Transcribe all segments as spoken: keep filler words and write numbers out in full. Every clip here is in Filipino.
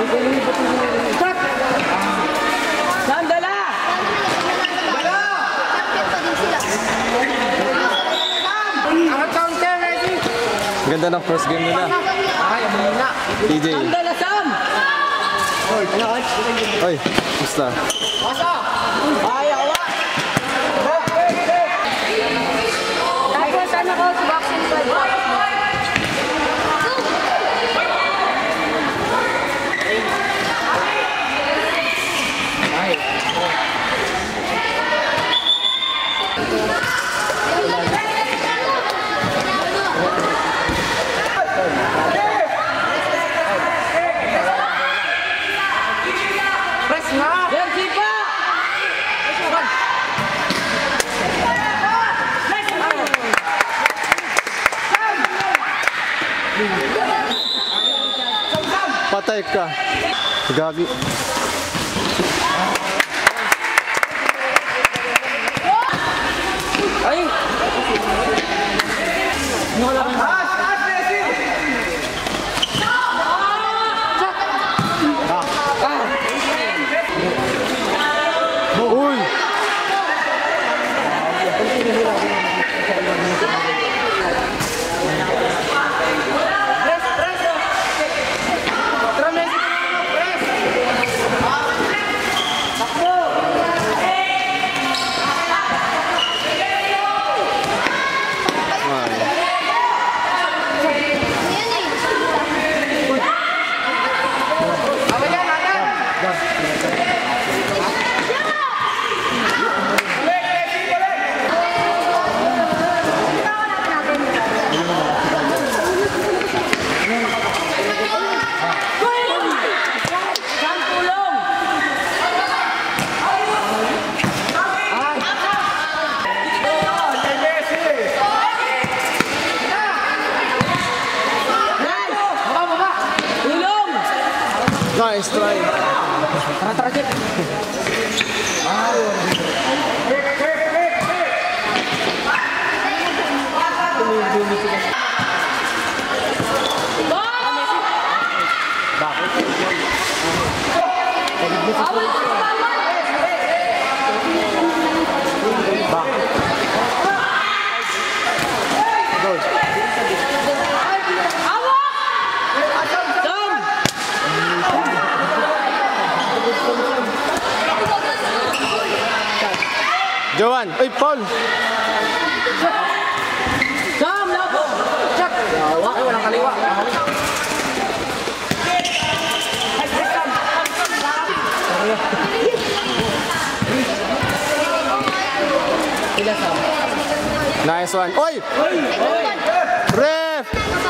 Sandala! Ganda ng first game nila. T J. Sandala, Sam! Oy, basta. Ay, awa! Tapos ano ko, sa boxing five. Patay ka. Gagi. Ay! Uy! Nice try. Tara, tara, Jeff. Joan, uy, Paul! Sam, labo! Check! Yawa, ay, walang kaliwa. Nice one. Oy! Ref!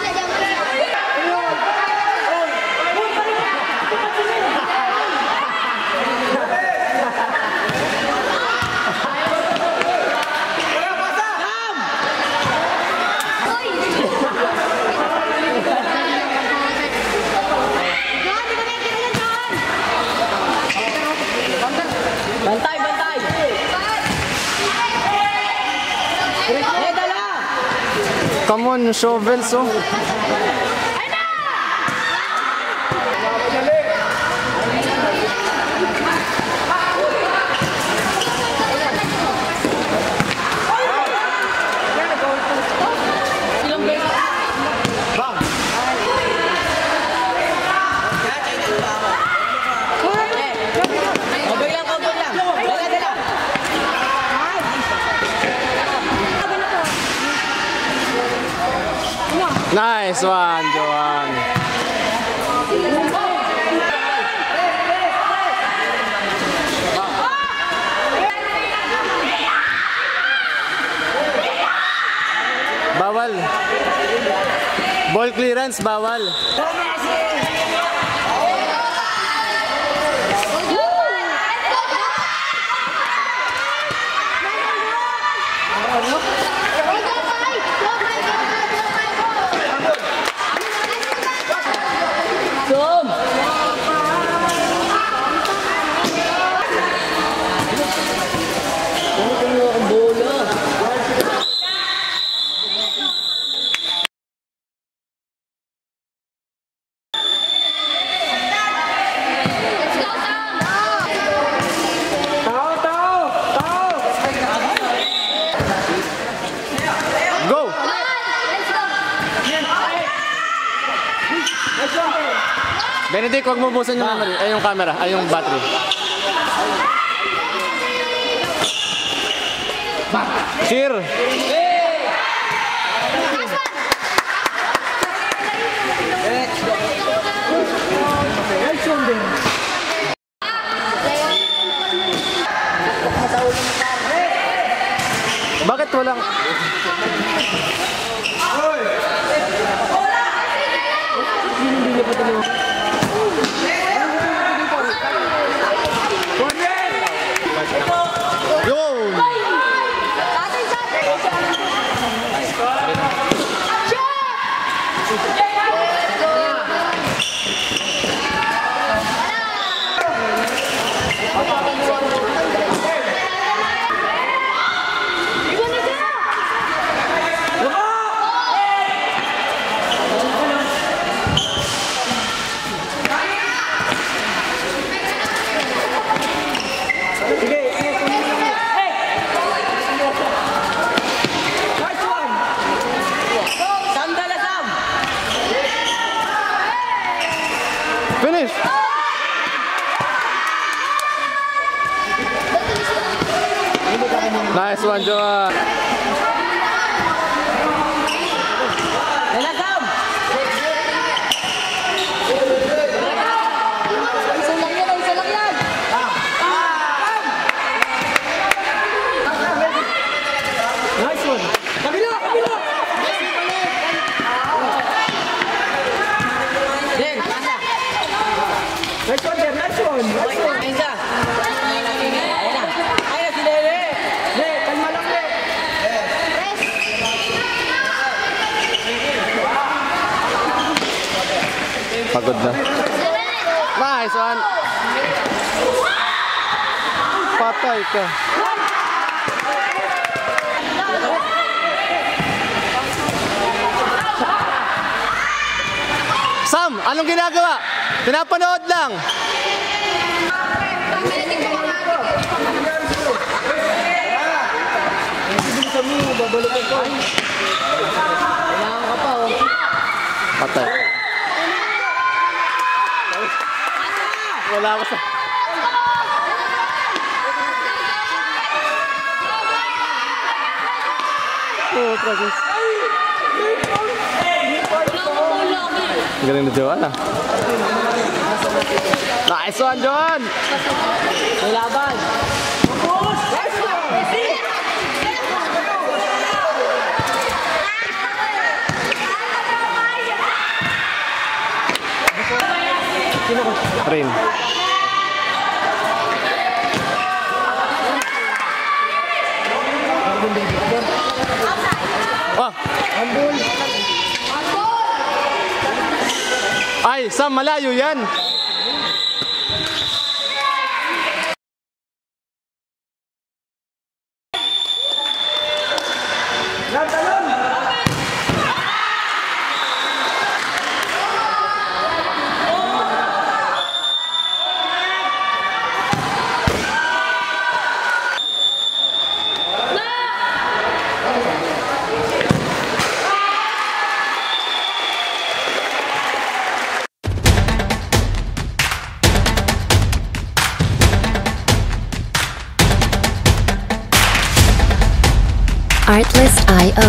Bantay, bantay! Eh, dala! Come on, shovels, oh. Nice one, Joan. Bawal. Ball clearance, bawal. Benedict, huwag mo busan yung memory. Ay, yung camera. Ay, yung battery. Cheer! Bakit walang... Yo! Finish! Nice one, Joan! Pagod na. Nice one! Patay ka. Sam, anong ginagawa? Pinapanood lang. Patay. Wala ako sa... Oh, Francis. Galing na Joan ah. Nice one, Joan! May laban! Rain. Oh. Ay, Sam, malayo yan. Artlist punto i o